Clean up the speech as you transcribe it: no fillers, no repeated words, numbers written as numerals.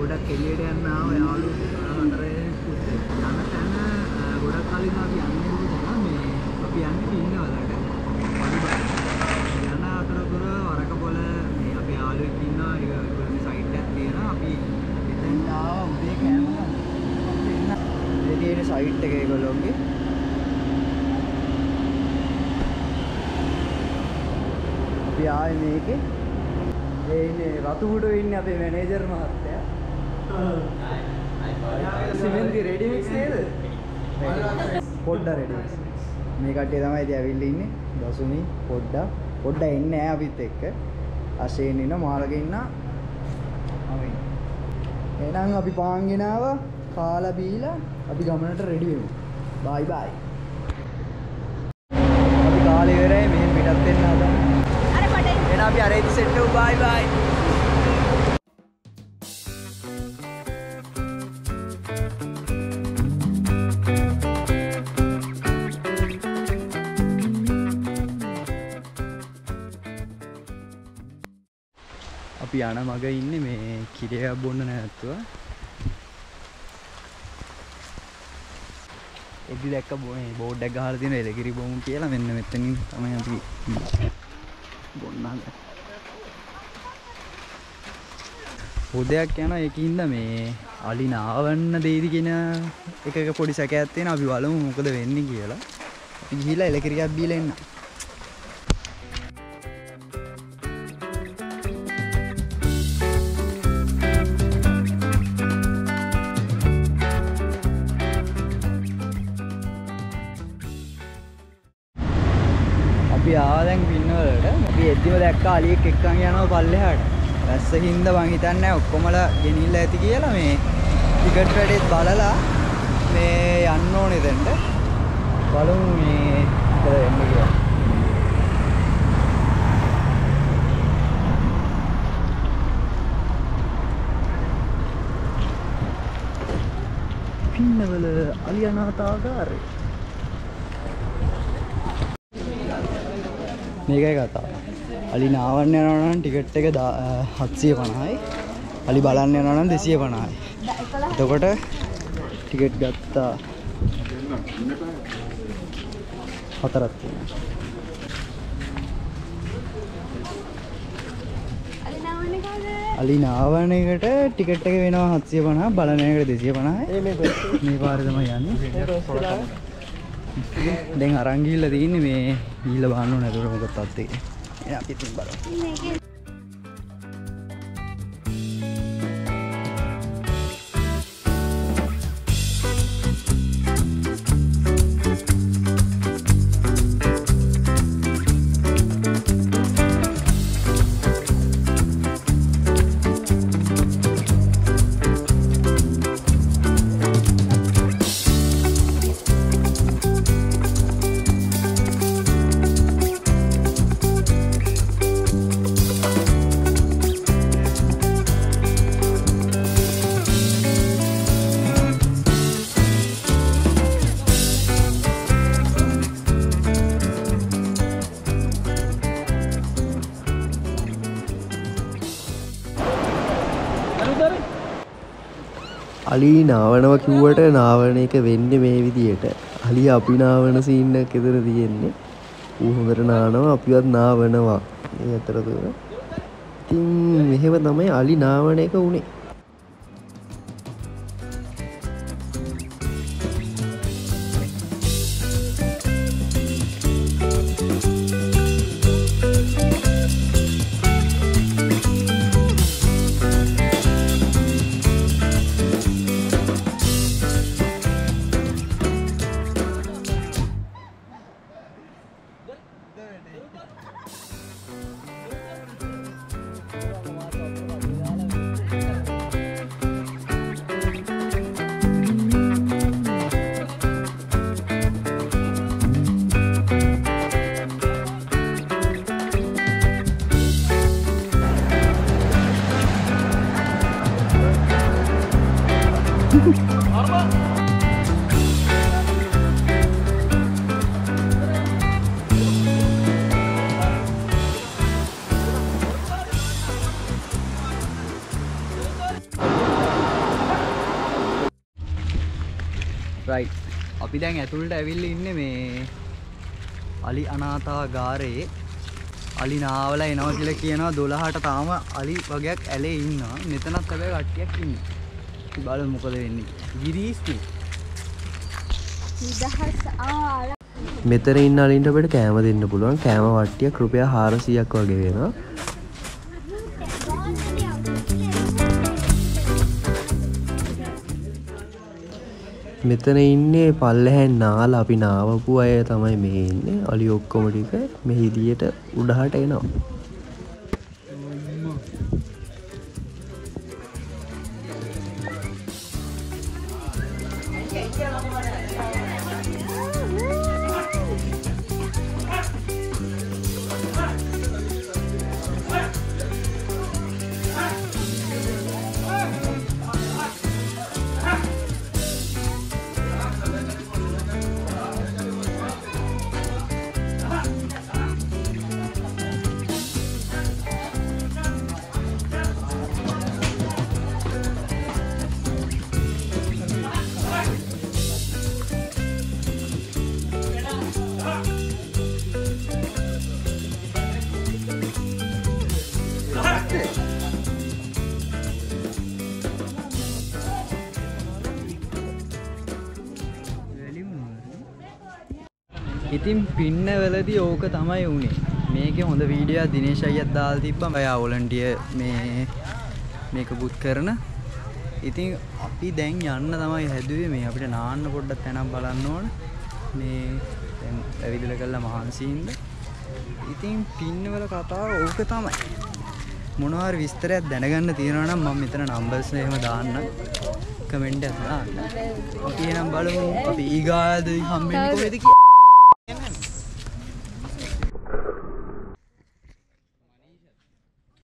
ගොඩක් එළියට යන්න ආව යාළුවෝ අතරේ පුතේ. යන තැන ගොඩක් කලින් අපි යන්නේ මේ අපි යන්නේ පින්නවලට. යන අතරතුර වරක පොළ මේ අපේ යාළුවෙක් ඉන්නවා. ඒක සයිට් එකක් තියෙනවා. අපි එතෙන් ආවා උදේ කෑම ගන්න. මේ තියෙන සයිට් එක ඒගොල්ලෝගේ. අපි ආවේ මේකේ. ඒ ඉන්නේ රතුහුඩෝ ඉන්නේ අපේ මැනේජර් මහත්තයා. සිමෙන්ති රෙඩි මික්ස් නේද? පොඩ්ඩ රෙඩි මික්ස්. මේ කට්ටිය තමයි ඉතින් ඇවිල්ලා ඉන්නේ. දසුනි පොඩ්ඩ එන්නේ නැහැ අපිත් එක්ක. අශේන් ඉන්න මාළගේ ඉන්න. අපි. එහෙනම් අපි පාන් ගෙනාවා. කාලා බීලා අපි ගමනට රෙඩි වෙමු. බයි බයි. අපි කාලේ ඉවරයි මෙහෙන් පිටත් වෙන්න හදනවා. එහෙනම් අපි අරේදි සෙට් වෙමු. බයි බයි. අපි යන මග ඉන්නේ මේ කිරියක් බොන්න නැතුව. එදි දැක්ක බෝඩ් එක ගහලා තියෙන එලකිරි බොමු කියලා. මෙන්න මෙතනින් තමයි අපි බොන්න හදන්නේ. පොදයක් යනවා ඒකින්ද මේ අලි නාවන්න දෙයිද කියන එක පොඩි සැකයක් තියෙනවා. අපි බලමු මොකද වෙන්නේ කියලා. අපි ගිහිල්ලා එලකිරියක් බීලා එන්න. අපි ආවා දැන් පින්නවලට. අපි එද්දිම දැක්කා අලියෙක් එක්කන් යනවා පල්ලෙහාට. වැස්ස හින්දා මං හිතන්නේ ඔක්කොමලා ගෙනිල්ලා ඇති කියලා. මේ ටිකට් වැඩේත් බලලා මේ යන්න ඕනේ දෙන්න. බලමු මේ මොකද වෙන්නේ කියලා. පින්නවල අලි අනාථාගාරය. මේකයි කතාව. අලි නාවන්න යනවා නම් ටිකට් එක 750යි. අලි බලන්න යනවා නම් 250යි. එතකොට ටිකට් ගත්තා 4ක් තියෙනවා. අලි නාවන එකට ටිකට් එක වෙනවා 750, බලන එකට 250යි. මේ පාරේ තමයි යන්නේ. දැන් අරන් ගිහිල්ලා තියෙන්නේ මේ ගිහිල්ලා බලන්න ඕනේ නේද මොකක්ද තාත්තේ. එහෙනම් අපි ඉතින් බලමු. අලි නාවනවා කිව්වට නාවන එක වෙන්නේ මේ විදියට. අලි අපි නාවන සීන් එකක් එතන තියෙන්නේ. ඌ හොඳට නානවා අපිවත් නාවනවා. මේ අතරතුර ඉතින් මෙහෙම තමයි අලි නාවන එක උනේ. right අපි දැන් ඇතුළට ඇවිල්ලා ඉන්නේ මේ අලි අනාථාගාරයේ අලි නාවල එනවා කියලා කියනවා 12ට තාම අලි වගේක් ඇලේ ඉන්නවා මෙතනත් හැබැයි කට්ටියක් ඉන්නේ ඉතින් බලමු මොකද වෙන්නේ ගිරීස් මෙතන ඉන්න අලින්ට අපිට කෑම දෙන්න පුළුවන් කෑම වට්ටියක් රුපියල් 400ක් වගේ වෙනවා මෙතන ඉන්නේ පල්ලෙහෙන් නාලා අපි නාවපු අය තමයි මේ ඉන්නේ අලි ඔක්කොම ටික මේ හිදියට උඩහට එනවා ඉතින් පින්නවලදී ඕක තමයි උනේ මේකේ හොඳ වීඩියෝ දිනේෂ් අයියත් දාලා තිබ්බා මම වොලන්ටියර් මේක බුත් කරන ඉතින් අපි දැන් යන්න තමයි හැදුවේ මේ අපිට නාන්න පොඩ්ඩක් තැනක් බලන්න ඕන මේ දැන් ඇවිදලා කරලා මහන්සියින්ද ඉතින් පින්නවල කතාව ඕක තමයි මොනවා හරි විස්තරයක් දැනගන්න තියෙනවා නම් මම මෙතන නම්බර්ස් එහෙම දාන්න කමෙන්ට් එකක් දාන්න අපි එහෙනම් බලමු අපි ඊගාද හම්බෙන්නේ කොහෙද කියලා